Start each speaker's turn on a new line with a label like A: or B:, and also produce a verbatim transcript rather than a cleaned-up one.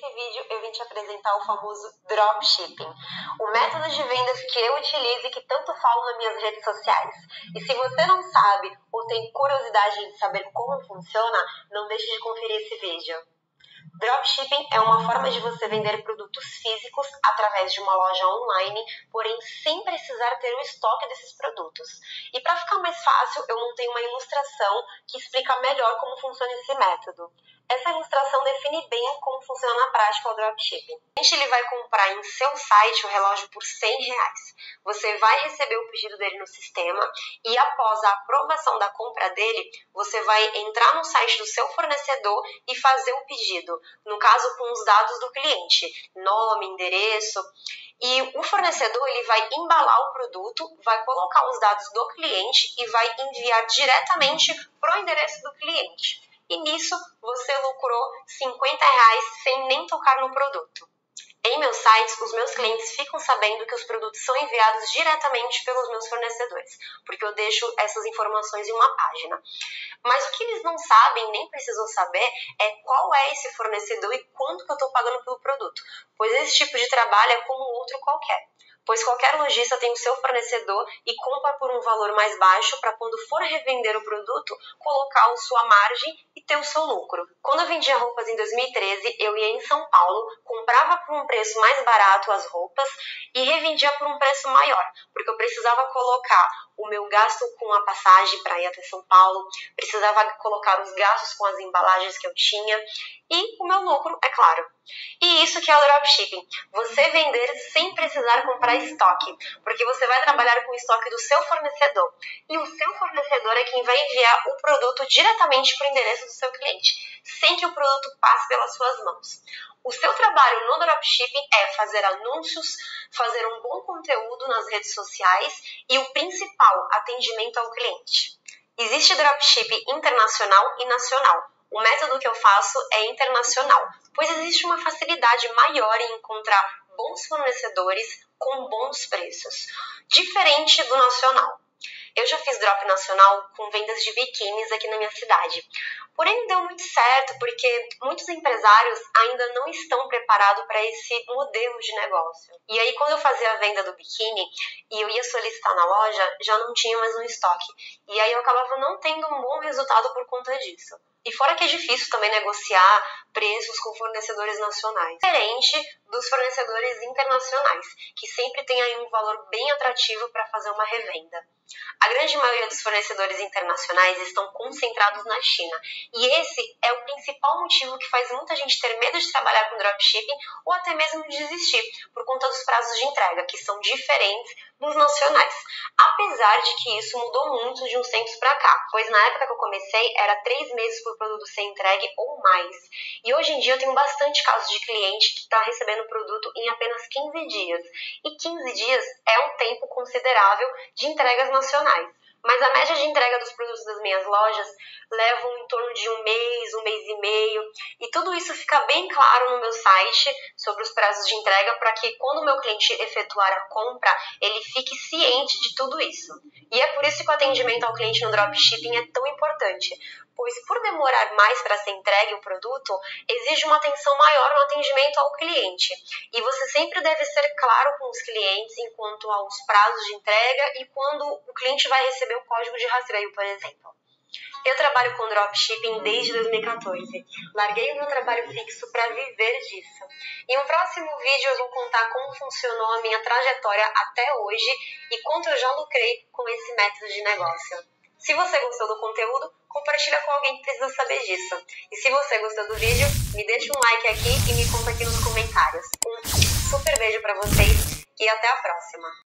A: Nesse vídeo eu vim te apresentar o famoso dropshipping, o método de vendas que eu utilizo e que tanto falo nas minhas redes sociais. E se você não sabe ou tem curiosidade em saber como funciona, não deixe de conferir esse vídeo. Dropshipping é uma forma de você vender produtos físicos através de uma loja online, porém sem precisar ter o estoque desses produtos. E para ficar mais fácil, eu montei uma ilustração que explica melhor como funciona esse método. Essa ilustração define bem como funciona na prática o dropshipping. O cliente ele vai comprar em seu site o relógio por cem reais. Você vai receber o pedido dele no sistema e após a aprovação da compra dele, você vai entrar no site do seu fornecedor e fazer o pedido. No caso, com os dados do cliente, nome, endereço. E o fornecedor ele vai embalar o produto, vai colocar os dados do cliente e vai enviar diretamente para o endereço do cliente. E nisso você lucrou cinquenta reais sem nem tocar no produto. Em meus sites, os meus clientes ficam sabendo que os produtos são enviados diretamente pelos meus fornecedores, porque eu deixo essas informações em uma página. Mas o que eles não sabem, nem precisam saber, é qual é esse fornecedor e quanto que eu estou pagando pelo produto, pois esse tipo de trabalho é como outro qualquer. Pois qualquer lojista tem o seu fornecedor e compra por um valor mais baixo para quando for revender o produto, colocar a sua margem e ter o seu lucro. Quando eu vendia roupas em dois mil e treze, eu ia em São Paulo, comprava por um preço mais barato as roupas e revendia por um preço maior, porque eu precisava colocar o meu gasto com a passagem para ir até São Paulo, precisava colocar os gastos com as embalagens que eu tinha e o meu lucro, é claro. E isso que é o dropshipping, você vender sem precisar comprar estoque, porque você vai trabalhar com o estoque do seu fornecedor. E o seu fornecedor é quem vai enviar o produto diretamente para o endereço do seu cliente, sem que o produto passe pelas suas mãos. O seu trabalho no dropshipping é fazer anúncios, fazer um bom conteúdo nas redes sociais e o principal, atendimento ao cliente. Existe dropshipping internacional e nacional. O método que eu faço é internacional, pois existe uma facilidade maior em encontrar bons fornecedores com bons preços, diferente do nacional. Eu já fiz drop nacional com vendas de biquínis aqui na minha cidade. Porém, não deu muito certo porque muitos empresários ainda não estão preparados para esse modelo de negócio. E aí, quando eu fazia a venda do biquíni e eu ia solicitar na loja, já não tinha mais um estoque. E aí eu acabava não tendo um bom resultado por conta disso. E fora que é difícil também negociar preços com fornecedores nacionais. Diferente dos fornecedores internacionais, que sempre tem aí um valor bem atrativo para fazer uma revenda. A grande maioria dos fornecedores internacionais estão concentrados na China. E esse é o principal motivo que faz muita gente ter medo de trabalhar com dropshipping ou até mesmo de desistir, por conta dos prazos de entrega, que são diferentes dos nacionais. Apesar de que isso mudou muito de uns tempos para cá, pois na época que eu comecei era três meses por produto ser entregue ou mais. E hoje em dia eu tenho bastante casos de cliente que está recebendo o produto em apenas quinze dias. E quinze dias é um tempo considerável de entregas nacionais. Mas a média de entrega dos produtos das minhas lojas levam em torno de um mês, um mês e meio. E tudo isso fica bem claro no meu site sobre os prazos de entrega para que quando o meu cliente efetuar a compra, ele fique ciente de tudo isso. E é por isso que o atendimento ao cliente no dropshipping é tão importante. Pois por demorar mais para ser entregue o produto, exige uma atenção maior no atendimento ao cliente. E você sempre deve ser claro com os clientes em quanto aos prazos de entrega e quando o cliente vai receber o código de rastreio, por exemplo. Eu trabalho com dropshipping desde dois mil e quatorze. Larguei o meu trabalho fixo para viver disso. Em um próximo vídeo eu vou contar como funcionou a minha trajetória até hoje e quanto eu já lucrei com esse método de negócio. Se você gostou do conteúdo, compartilha com alguém que precisa saber disso. E se você gostou do vídeo, me deixa um like aqui e me conta aqui nos comentários. Um super beijo para vocês e até a próxima!